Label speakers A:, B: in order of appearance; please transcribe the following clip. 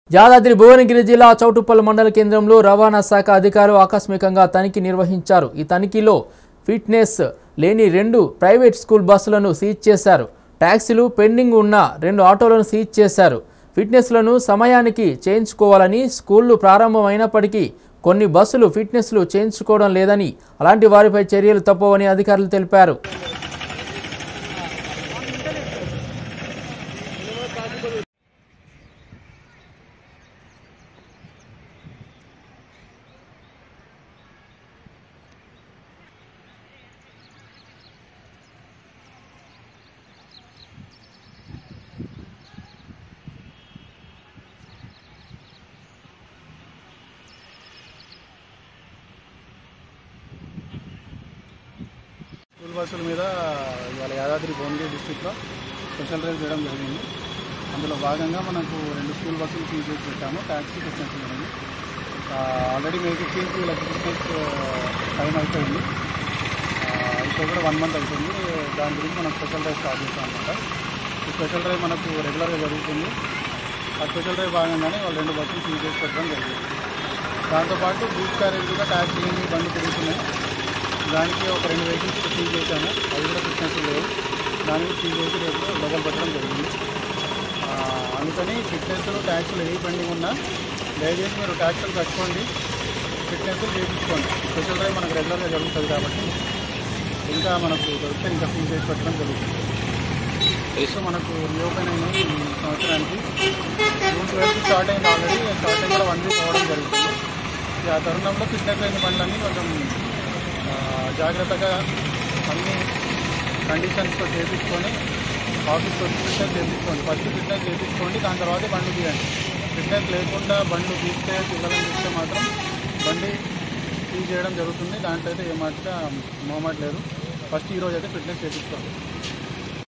A: యాదాద్రి భువనగిరి జిల్లా చౌటుప్పల్ మండల కేంద్రంలో రవాణా శాఖ అధికారులు ఆకస్మికంగా తనిఖీ నిర్వహించారు। ఈ తనిఖీలో ఫిట్నెస్ లేని 2 ప్రైవేట్ స్కూల్ బస్సులను సీజ్ చేశారు। టాక్సీలు పెండింగ్ ఉన్న 2 ఆటోలను సీజ్ చేశారు। ఫిట్నెస్లను సమయానికి చేయించుకోవాలని స్కూళ్లు ప్రారంభమైనప్పటికీ కొన్ని బస్సులు ఫిట్నెస్లు చేయించుకోవడం లేదని, అలాంటి వారిపై చర్యలు తప్పవని అధికారులు తెలిపారు।
B: స్కూల్ బస్సుల మీద ఇవాళ యాదాద్రి భువనగిరి డిస్ట్రిక్ట్లో స్పెషల్ డ్రైవ్ చేయడం జరిగింది। అందులో భాగంగా మనకు 2 స్కూల్ బస్సులు సీజ్ చేసి పెట్టాము। ట్యాక్సీ ఫిట్నెస్ జరిగింది। ఆల్రెడీ మే 15కి వీళ్ళకి ఫిట్నెస్ టైం అయిపోయింది, అయితే కూడా 1 మంత్ అవుతుంది। దాని గురించి మనం స్పెషల్ డ్రైవ్ స్టార్ట్ చేస్తాం అనమాట। ఈ స్పెషల్ డ్రైవ్ మనకు రెగ్యులర్గా జరుగుతుంది। ఆ స్పెషల్ డ్రైవ్ భాగంగానే వాళ్ళు 2 బస్సులు సీజ్ చేసి పెట్టడం జరిగింది। దాంతోపాటు బూత్ క్యారేజ్గా ట్యాక్సీలు బండ్లు తిరుగుతున్నాయి, దానికి ఒక 2 వెహికల్స్ సీజ్ చేశాము। అవి కూడా ఫిట్నెస్ లేవు, దానికి సీజ్ చేసి రేపు మొదలు పెట్టడం జరిగింది। అందుకని ఫిట్నెస్లు ట్యాక్సీలు ఏ పెండింగ్ ఉన్నా దయచేసి మీరు ట్యాక్సీలు కట్టుకోండి, ఫిట్నెస్లు చేయించుకోండి। స్పెషల్ డ్రైవ్ మనకు రెగ్యులర్గా జరుగుతుంది కాబట్టి ఇంకా మనకు దొరికితే ఇంకా సీజ్ చేసి పెట్టడం జరుగుతుంది। సో మనకు రీఓపెన్ అయినాయి ఈ సంవత్సరానికి జూన్ 12కి స్టార్ట్ అయింది। ఆల్రెడీ స్టార్ట్ అయిన కూడా 1 వీక్ అవ్వడం జరుగుతుంది। ఆ తరుణంలో ఫిట్నెస్ అయిన బండ్లన్నీ కొంచెం జాగ్రత్తగా అన్ని కండిషన్స్తో చేయించుకొని ఆఫీస్కి వచ్చి ఫిట్నెస్ చేయించుకోండి। ఫస్ట్ ఫిట్నెస్ చేయించుకోండి, దాని తర్వాత బండ్లు తీయండి। ఫిట్నెస్ లేకుండా బండ్లు తీస్తే పిల్లలను తీస్తే మాత్రం బండి తీసేయడం జరుగుతుంది। దాంట్లో అయితే ఏమాటగా మొహమాట లేదు। ఫస్ట్ ఈరోజు అయితే ఫిట్నెస్ చేయించుకోండి।